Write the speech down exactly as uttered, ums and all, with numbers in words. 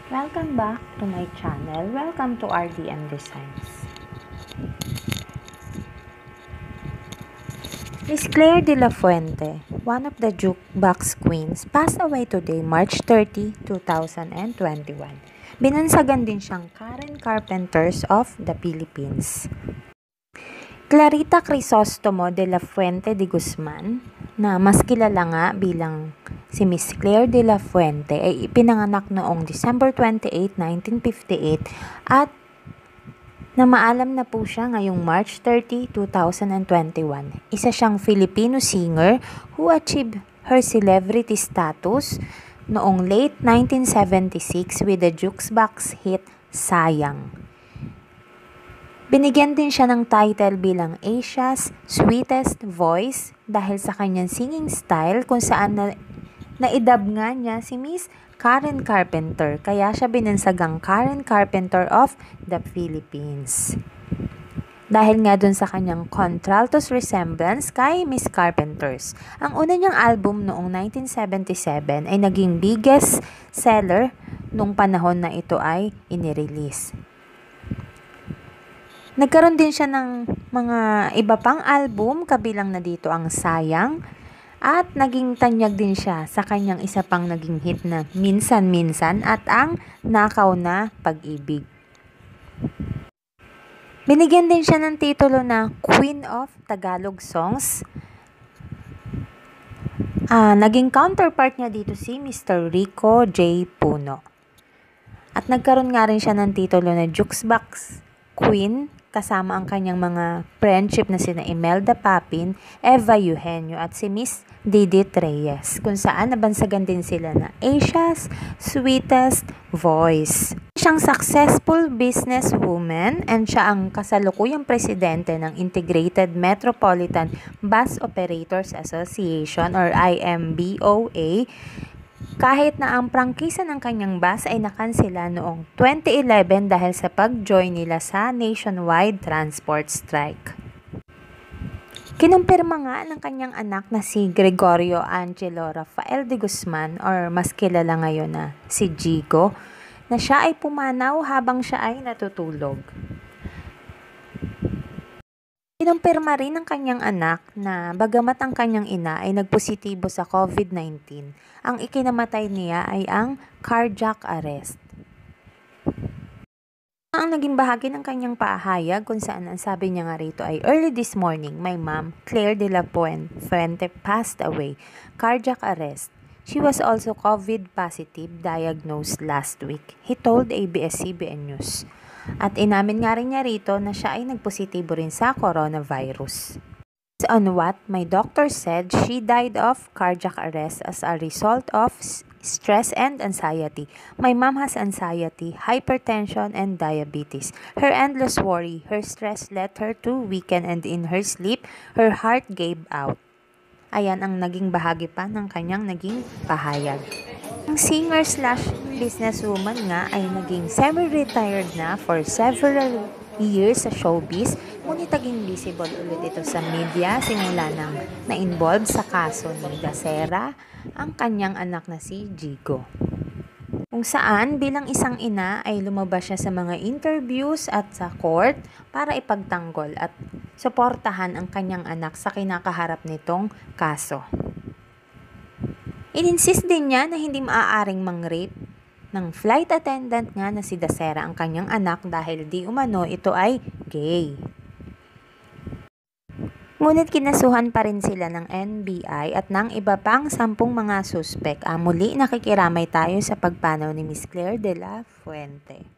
Welcome back to my channel. Welcome to R D M Designs. Miss Claire de la Fuente, one of the jukebox queens, passed away today, March thirtieth, two thousand twenty-one. Binansagan din siyang Karen Carpenters of the Philippines. Clarita Crisostomo de la Fuente de Guzman, na mas kilala nga bilang si Miss Claire de la Fuente, ay ipinanganak noong December twenty-eighth, nineteen fifty-eight at namaalam na po siya ngayong March thirtieth, two thousand twenty-one. Isa siyang Filipino singer who achieved her celebrity status noong late nineteen seventy-six with the jukebox hit Sayang. Binigyan din siya ng title bilang Asia's Sweetest Voice dahil sa kanyang singing style kung saan na, naidab nga niya si Miss Karen Carpenter, kaya siya binansagang Karen Carpenter of the Philippines. Dahil nga dun sa kanyang contraltos resemblance kay Miss Carpenters. Ang una niyang album noong nineteen seventy-seven ay naging biggest seller nung panahon na ito ay inirelease. Nagkaroon din siya ng mga iba pang album, kabilang na dito ang Sayang, at naging tanyag din siya sa kanyang isa pang naging hit na Minsan-Minsan at ang Nakaw na Pag-ibig. Binigyan din siya ng titulo na Queen of Tagalog Songs. Uh, naging counterpart niya dito si Mister Rico J. Puno. At nagkaroon nga rin siya ng titulo na Jukebox Queen, kasama ang kanyang mga friendship na sina Imelda Papin, Eva Eugenio at si Miss Didit Reyes, kung saan nabansagan din sila na Asia's Sweetest Voice. Siyang successful businesswoman and siya ang kasalukuyang presidente ng Integrated Metropolitan Bus Operators Association or I M B O A, kahit na ang prangkisa ng kanyang bus ay nakansela noong twenty eleven dahil sa pag-join nila sa nationwide transport strike. Kinumpirma nga ng kanyang anak na si Gregorio Angelo Rafael de Guzman or mas kilala ngayon na si Jigo, na siya ay pumanaw habang siya ay natutulog. Kinumpirma rin ng kanyang anak na bagamat ang kanyang ina ay nagpositibo sa COVID nineteen, ang ikinamatay niya ay ang cardiac arrest. Ang naging bahagi ng kanyang pahayag kung saan ang sabi niya nga rito ay, "Early this morning, my mom, Claire de la Fuente, passed away, cardiac arrest. She was also COVID positive, diagnosed last week," he told A B S C B N News. At inamin nga rin niya rito na siya ay nagpositibo rin sa coronavirus. On what my doctor said, she died of cardiac arrest as a result of stress and anxiety. My mom has anxiety, hypertension, and diabetes. Her endless worry, her stress led her to weaken, and in her sleep, her heart gave out. Ayan ang naging bahagi pa ng kanyang naging pahayag. Ang singer slash businesswoman nga ay naging semi-retired na for several years sa showbiz, ngunit naging visible ulit ito sa media simula nang na-involve sa kaso ni Dacera ang kanyang anak na si Jigo. Kung saan bilang isang ina ay lumabas siya sa mga interviews at sa court para ipagtanggol at suportahan ang kanyang anak sa kinakaharap nitong kaso. In-insist din niya na hindi maaaring mang-rape ng flight attendant nga na si Dacera ang kanyang anak dahil di umano ito ay gay. Ngunit kinasuhan pa rin sila ng N B I at ng iba pang sampung mga suspek. Ah, muli nakikiramay tayo sa pagpanaw ni Miss Claire de la Fuente.